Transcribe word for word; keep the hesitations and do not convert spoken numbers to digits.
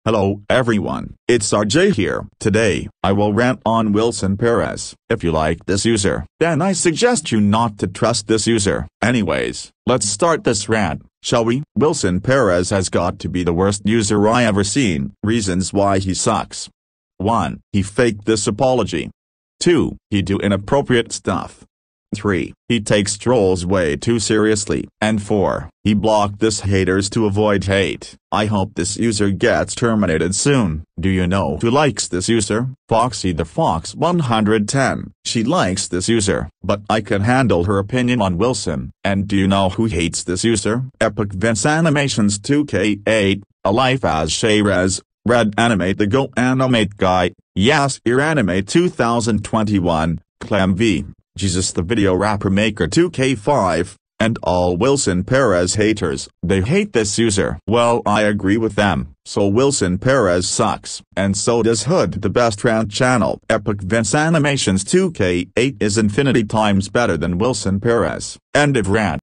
Hello everyone, it's R J here. Today, I will rant on Wilson Perez. If you like this user, then I suggest you not to trust this user. Anyways, let's start this rant, shall we? Wilson Perez has got to be the worst user I ever seen. Reasons why he sucks. one. He faked this apology. two. He do inappropriate stuff. three. He takes trolls way too seriously. And four. He blocked this haters to avoid hate. I hope this user gets terminated soon. Do you know who likes this user? Foxy the Fox one hundred ten. She likes this user, but I can handle her opinion on Wilson. And do you know who hates this user? Epic Vince Animations two K eight, A Life as Sharez, Red Animate the Go Animate Guy, Yasir Animate two thousand twenty-one, Clem V, Jesus the Video Rapper Maker two K five, and all Wilson Perez haters. They hate this user. Well, I agree with them. So Wilson Perez sucks. And so does Hood the Best Rant channel. Epic Vince Animations two K eight is infinity times better than Wilson Perez. End of rant.